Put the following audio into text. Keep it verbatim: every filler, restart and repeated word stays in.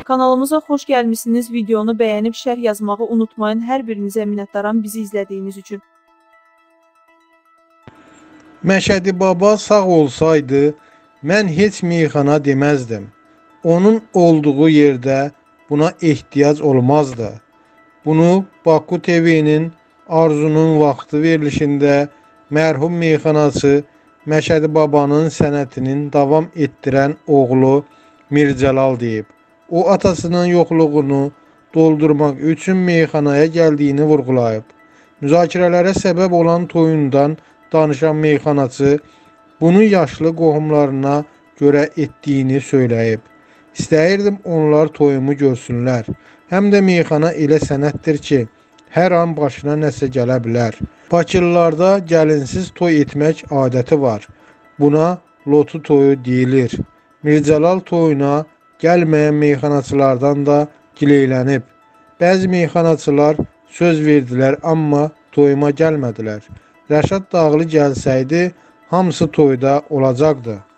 Kanalımıza xoş gəlmişsiniz. Videonu bəyənib şərh yazmağı unutmayın. Hər birinizə minnətdaram bizi izlədiyiniz üçün. Məşədi Baba sağ olsaydı, mən heç meyxana deməzdim. Onun olduğu yerdə buna ehtiyac olmazdı. Bunu Baku T V'nin Arzunun vaxtı verilişində mərhum meyxanaçı Məşədi Babanın sənətinin davam etdirən oğlu Mircəlal deyib. O atasının yoxluğunu doldurmaq üçün meyxanaya gəldiyini vurğulayıb. Müzakirələrə səbəb olan toyundan danışan meyxanaçı bunu yaşlı qohumlarına görə etdiyini söyləyib. İstəyirdim onlar toyumu görsünlər. Həm də meyxana elə sənətdir ki, hər an başına nəsə gələ bilər. Bakılılarda gəlinsiz toy etmək adəti var. Buna lotu toyu deyilir. Mircəlal toyuna gəlməyən meyxanaçılardan da gileylənib. Bəzi meyxanaçılar söz verdilər, amma toyuma gəlmədilər. Rəşad Dağlı gəlsəydi, hamısı toyda olacaqdı.